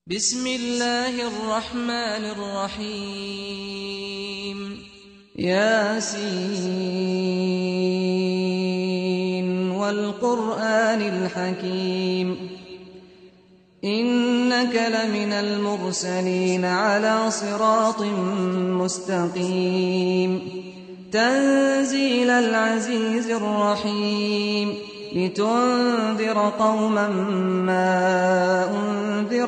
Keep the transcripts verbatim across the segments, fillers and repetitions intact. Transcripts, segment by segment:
بسم الله الرحمن الرحيم ياسين والقرآن الحكيم إنك لمن المرسلين على صراط مستقيم تنزيل العزيز الرحيم لتنذر قوما ما أنذر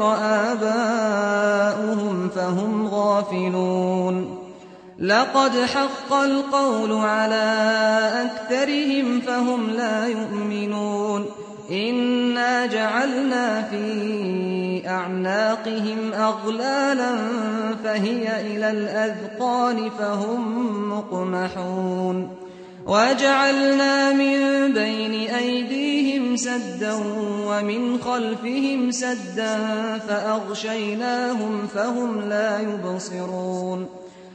آباؤهم فهم غافلون لقد حق القول على أكثرهم فهم لا يؤمنون إنا جعلنا في أعناقهم أغلالا فهي إلى الأذقان فهم مقمحون وجعلنا من بين أيديهم سدا ومن خلفهم سدا فأغشيناهم فهم لا يبصرون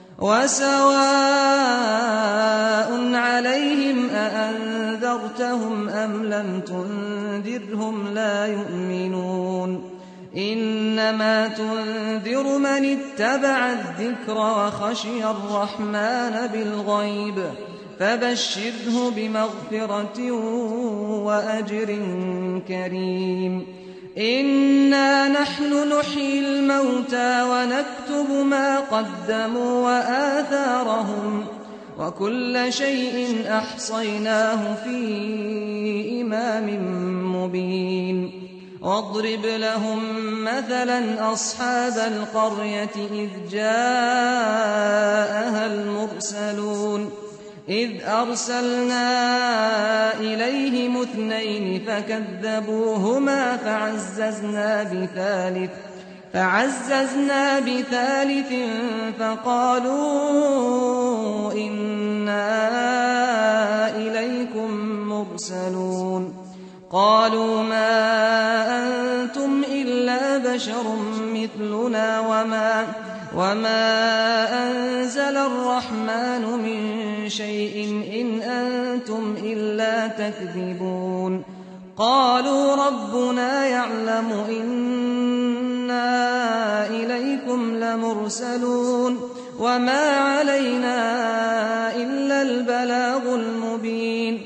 وسواء عليهم أأنذرتهم أم لم تنذرهم لا يؤمنون إنما تنذر من اتبع الذكر وخشي الرحمن بالغيب فبشره بمغفرة وأجر كريم إنا نحن نحيي الموتى ونكتب ما قدموا وآثارهم وكل شيء أحصيناه في إمام مبين واضرب لهم مثلا أصحاب القرية إذ جاءها المرسلون إذ أرسلنا إليهم اثنين فكذبوهما فعززنا بثالث فعززنا بثالث فقالوا إنا إليكم مرسلون قالوا ما أنتم إلا بشر مثلنا وما وما أنزل الرحمن من شيء إن أنتم إلا تكذبون قالوا ربنا يعلم إنا إليكم لمرسلون وما علينا إلا البلاغ المبين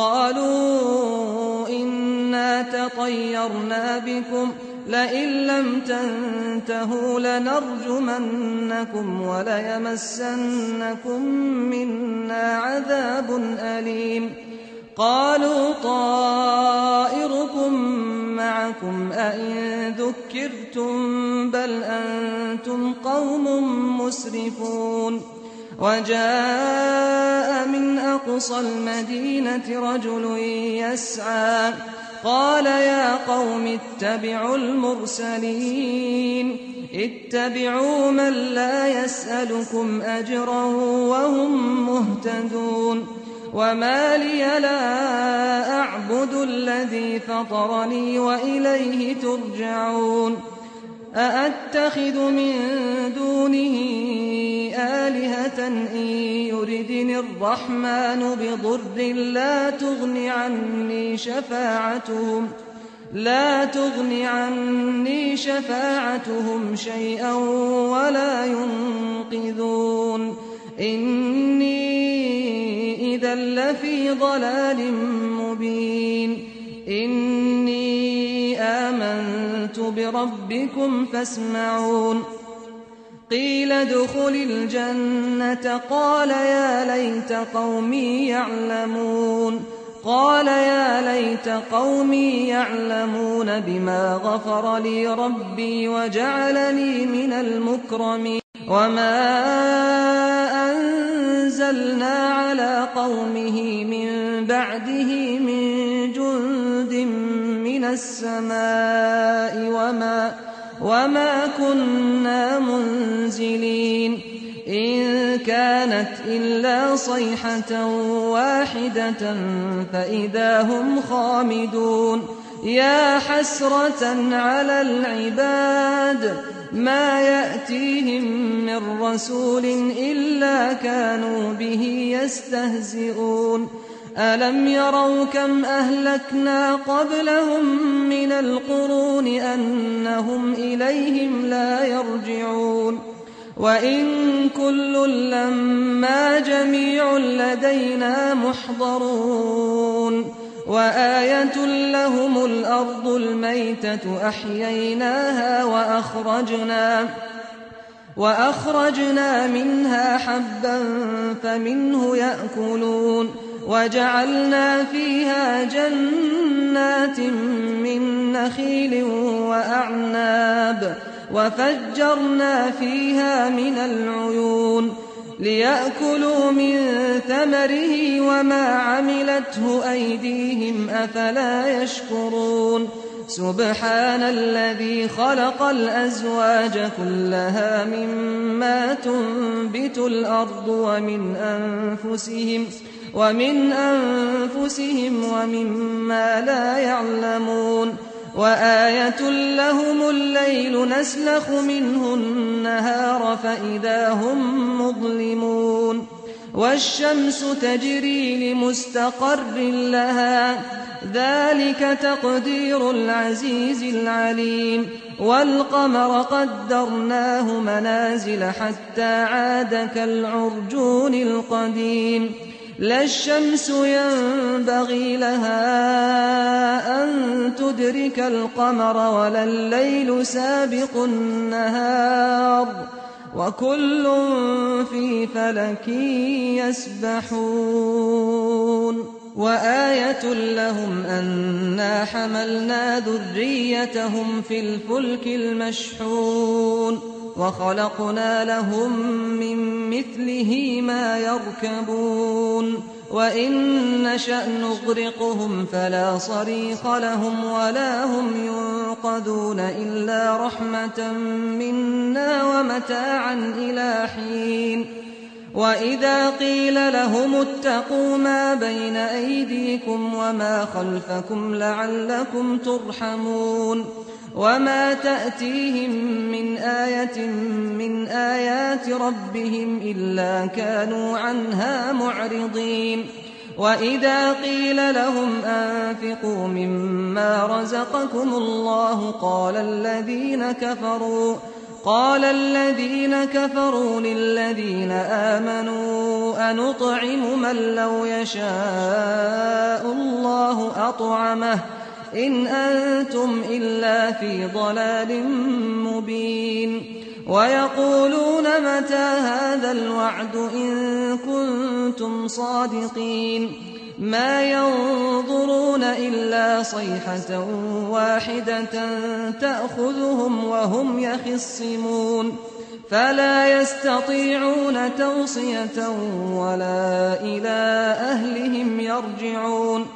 قالوا إنا تطيرنا بكم لئن لم تنتهوا لنرجمنكم وليمسنكم منا عذاب أليم قالوا طائركم معكم أئن ذكرتم بل أنتم قوم مسرفون وجاء من أقصى المدينة رجل يسعى قال يا قوم اتبعوا المرسلين اتبعوا من لا يسألكم أجرا وهم مهتدون وما لي لا أعبد الذي فطرني وإليه ترجعون أأتخذ من دونه آلهة إن يردني الرحمن بضر لا تغن عني شفاعتهم لا تغن عني شفاعتهم شيئا ولا ينقذون إني إذا لفي ضلال مبين إني آمنت بربكم فاسمعون قيل ادخل الجنة قال يا ليت قومي يعلمون قال يا ليت قومي يعلمون بما غفر لي ربي وجعلني من المكرمين وما أنزلنا على قومه من بعده من جند من السماء وما وما كنا منزلين إن كانت إلا صيحة واحدة فإذا هم خامدون يا حسرة على العباد ما يأتيهم من رسول إلا كانوا به يستهزئون ألم يروا كم أهلكنا قبلهم من القرون أنهم إليهم لا يرجعون وإن كل لما جميع لدينا محضرون وآية لهم الأرض الميتة أحييناها وأخرجنا وأخرجنا منها حبا فمنه يأكلون وجعلنا فيها جنات من نخيل وأعناب وفجرنا فيها من العيون ليأكلوا من ثمره وما عملته أيديهم أفلا يشكرون سبحان الذي خلق الأزواج كلها مما تنبت الأرض ومن أنفسهم ومن أنفسهم ومما لا يعلمون وآية لهم الليل نسلخ منه النهار فإذا هم مظلمون والشمس تجري لمستقر لها ذلك تقدير العزيز العليم والقمر قدرناه منازل حتى عاد كالعرجون القديم لا الشمس ينبغي لها أن تدرك القمر ولا الليل سابق النهار وكل في فلك يسبحون وآية لهم أنا حملنا ذريتهم في الفلك المشحون وخلقنا لهم من مثله ما يركبون وإن نشأ نغرقهم فلا صريخ لهم ولا هم ينقذون إلا رحمة منا ومتاعا إلى حين وإذا قيل لهم اتقوا ما بين أيديكم وما خلفكم لعلكم ترحمون وما تأتيهم من آية من آيات ربهم إلا كانوا عنها معرضين وإذا قيل لهم أنفقوا مما رزقكم الله قال الذين كفروا قال الذين كفروا للذين آمنوا أنطعم من لو يشاء الله أطعمه إن أنتم إلا في ضلال مبين ويقولون متى هذا الوعد إن كنتم صادقين ما ينظرون إلا صيحة واحدة تأخذهم وهم يخصمون فلا يستطيعون توصية ولا إلى أهلهم يرجعون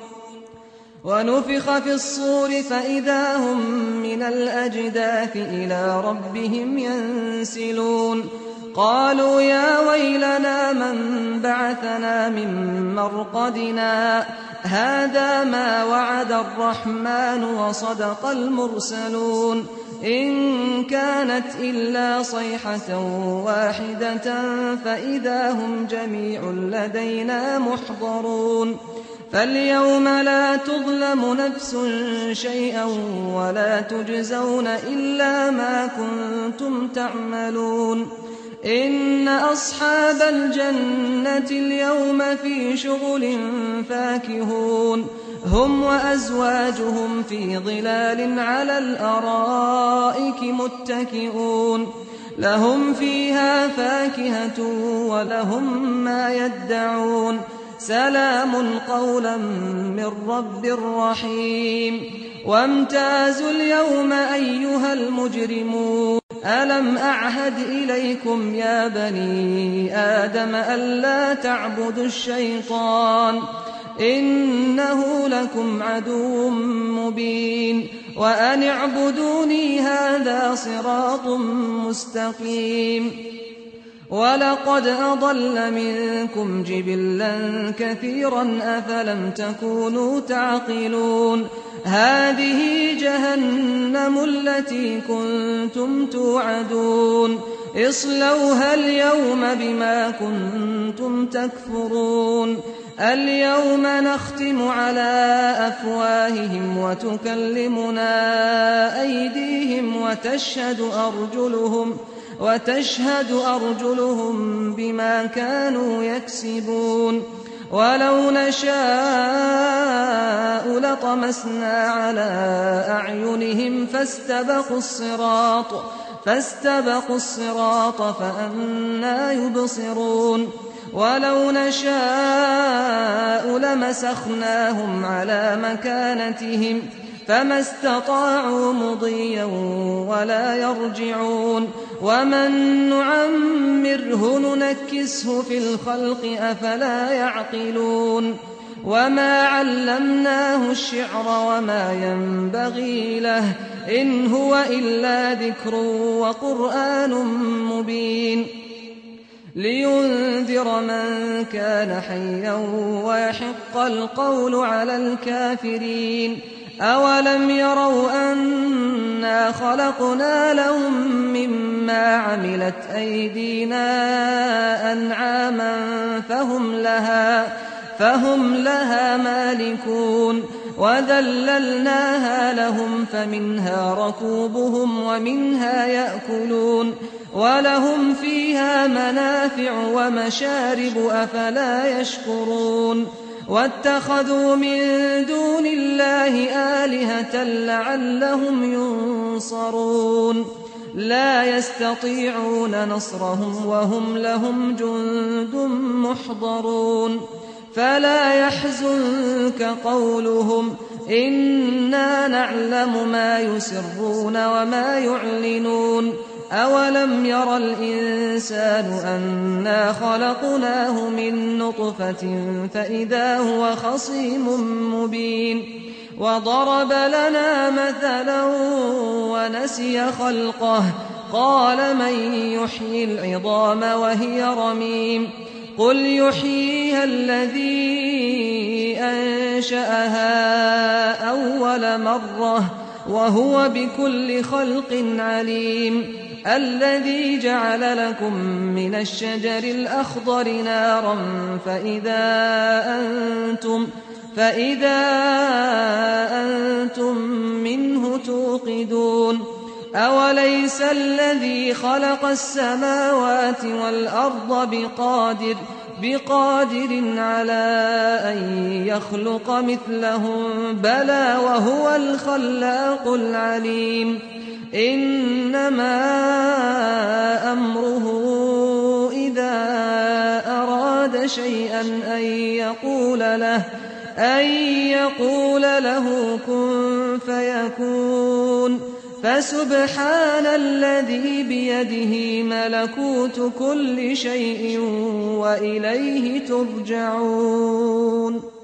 ونفخ في الصور فإذا هم من الأجداث إلى ربهم ينسلون قالوا يا ويلنا من بعثنا من مرقدنا هذا ما وعد الرحمن وصدق المرسلون إن كانت إلا صيحة واحدة فإذا هم جميع لدينا محضرون فاليوم لا تظلم نفس شيئا ولا تجزون إلا ما كنتم تعملون إن أصحاب الجنة اليوم في شغل فاكهون هم وأزواجهم في ظلال على الأرائك متكئون لهم فيها فاكهة ولهم ما يدعون سلام قولا من رب رحيم وامتازوا اليوم أيها المجرمون ألم أعهد إليكم يا بني آدم ألا تعبدوا الشيطان إنه لكم عدو مبين وأن اعبدوني هذا صراط مستقيم ولقد أضل منكم جبلا كثيرا أفلم تكونوا تعقلون هذه جهنم التي كنتم توعدون اصلوها اليوم بما كنتم تكفرون اليوم نختم على أفواههم وتكلمنا أيديهم وتشهد أرجلهم وتشهد أرجلهم بما كانوا يكسبون ولو نشاء لطمسنا على أعينهم فاستبقوا الصراط فاستبقوا الصراط فأنى يبصرون ولو نشاء لمسخناهم على مكانتهم فما استطاعوا مضيا ولا يرجعون ومن نعمره ننكسه في الخلق أفلا يعقلون وما علمناه الشعر وما ينبغي له إن هو إلا ذكر وقرآن مبين لينذر من كان حيا ويحق القول على الكافرين أولم يروا أنا خلقنا لهم مما عملت أيدينا أنعاما فهم لها فهم لها مالكون وذللناها لهم فمنها ركوبهم ومنها يأكلون ولهم فيها منافع ومشارب أفلا يشكرون واتخذوا من دون الله آلهة لعلهم ينصرون لا يستطيعون نصرهم وهم لهم جند محضرون فلا يحزنك قولهم إنا نعلم ما يسرون وما يعلنون أولم ير الإنسان أنا خلقناه من نطفة فإذا هو خصيم مبين وضرب لنا مثلا ونسي خلقه قال من يحيي العظام وهي رميم قل يحييها الذي أنشأها أول مرة وهو بكل خلق عليم الذي جعل لكم من الشجر الأخضر نارا فإذا أنتم فإذا أنتم منه توقدون أوليس الذي خلق السماوات والأرض بقادر بقادر على أن يخلق مثلهم بلى وهو الخلاق العليم إنما أمره إذا أراد شيئا أن يقول له أن يقول له كن فيكون فسبحان الذي بيده ملكوت كل شيء وإليه ترجعون.